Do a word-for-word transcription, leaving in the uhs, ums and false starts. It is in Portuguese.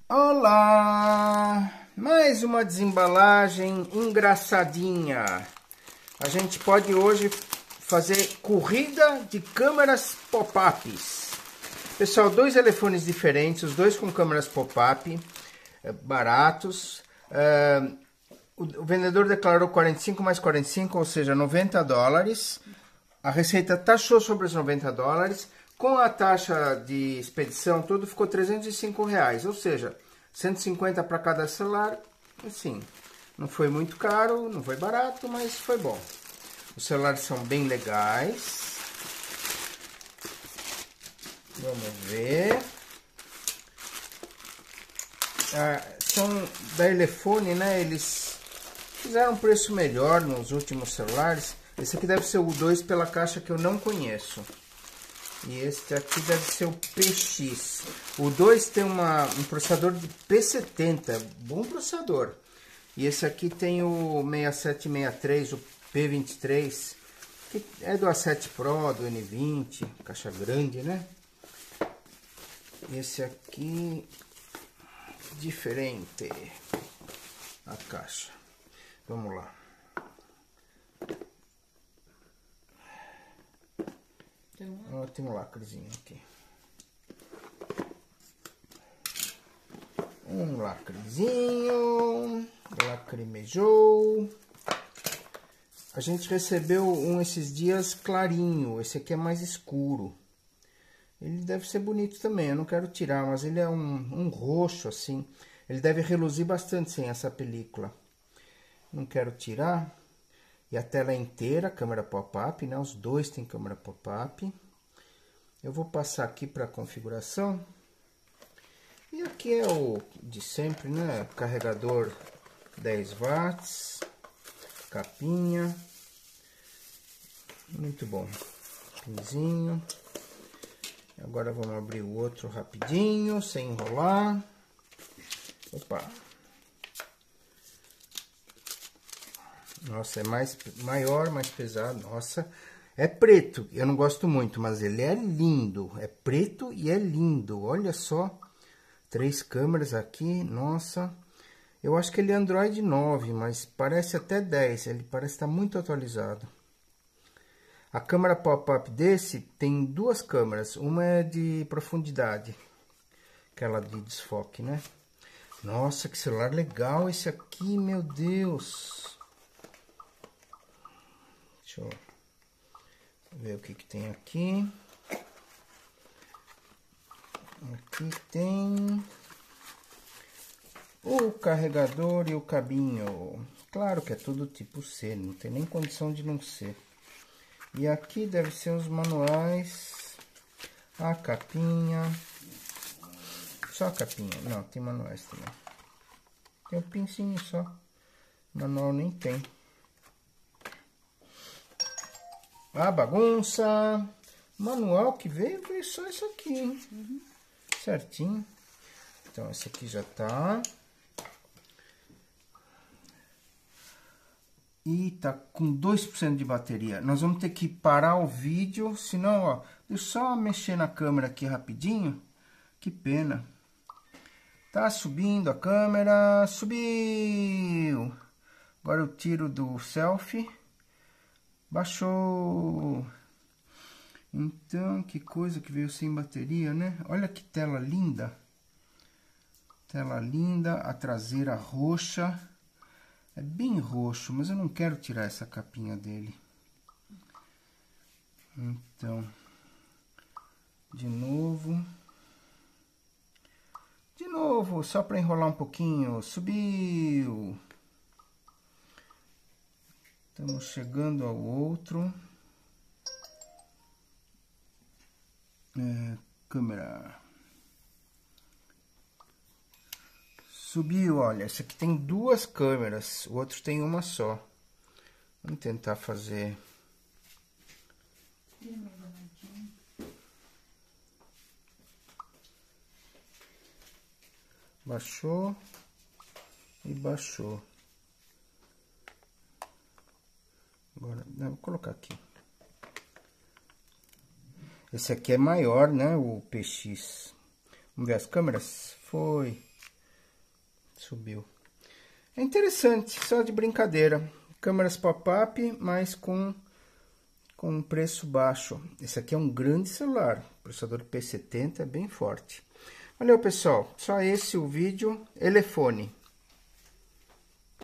Olá! Mais uma desembalagem engraçadinha. A gente pode hoje fazer corrida de câmeras pop-ups. Pessoal, dois telefones diferentes, os dois com câmeras pop-up, baratos. Uh, o, o vendedor declarou quarenta e cinco mais quarenta e cinco, ou seja, noventa dólares. A Receita taxou sobre os noventa dólares. Com a taxa de expedição, tudo ficou trezentos e cinco reais, ou seja, cento e cinquenta para cada celular. Assim, não foi muito caro, não foi barato, mas foi bom. Os celulares são bem legais. Vamos ver. Ah, são da Elefone, né? Eles fizeram um preço melhor nos últimos celulares. Esse aqui deve ser o dois pela caixa que eu não conheço. E este aqui deve ser o P X. O dois tem uma, um processador de P setenta, bom processador. E esse aqui tem o sessenta e sete sessenta e três, o P vinte e três, que é do A sete Pro, do N vinte, caixa grande, né? Esse aqui, diferente, a caixa. Vamos lá. Oh, tem um lacrezinho aqui. Um lacrezinho. Lacrimejou. A gente recebeu um esses dias clarinho. Esse aqui é mais escuro. Ele deve ser bonito também. Eu não quero tirar, mas ele é um, um roxo assim. Ele deve reluzir bastante sem essa película. Não quero tirar. E a tela é inteira, câmera pop-up, né? Os dois têm câmera pop-up. Eu vou passar aqui para a configuração. E aqui é o de sempre, né? Carregador dez watts. Capinha. Muito bom. Pinzinho. Agora vamos abrir o outro rapidinho, sem enrolar. Opa! Nossa, é mais maior, mais pesado. Nossa, é preto. Eu não gosto muito, mas ele é lindo. É preto e é lindo. Olha só. Três câmeras aqui. Nossa. Eu acho que ele é Android nove, mas parece até dez. Ele parece estar muito atualizado. A câmera pop-up desse tem duas câmeras. Uma é de profundidade. Aquela de desfoque, né? Nossa, que celular legal esse aqui, meu Deus. Deixa eu ver o que que tem aqui. Aqui tem o carregador e o cabinho. Claro que é tudo tipo C, não tem nem condição de não ser. E aqui deve ser os manuais, a capinha. Só a capinha, não, tem manuais também. Tem um pincinho só, manual nem tem. A bagunça. Manual que veio, veio só isso aqui, hein? Uhum. Certinho. Então, esse aqui já tá. E tá com dois por cento de bateria. Nós vamos ter que parar o vídeo, senão, ó, deixa eu só mexer na câmera aqui rapidinho. Que pena. Tá subindo a câmera, subiu. Agora eu tiro do selfie. Baixou. Então, que coisa que veio sem bateria, né? Olha que tela linda. Tela linda, a traseira roxa. É bem roxo, mas eu não quero tirar essa capinha dele. Então, de novo. De novo, só para enrolar um pouquinho. Subiu. Estamos chegando ao outro. É, câmera. Subiu, olha. Esse aqui tem duas câmeras. O outro tem uma só. Vamos tentar fazer. Baixou. E baixou. Agora, não, vou colocar aqui. Esse aqui é maior, né? O P X. Vamos ver as câmeras? Foi. Subiu. É interessante, só de brincadeira. Câmeras pop-up, mas com, com um preço baixo. Esse aqui é um grande celular. O processador P setenta é bem forte. Valeu, pessoal. Só esse o vídeo. Elefone.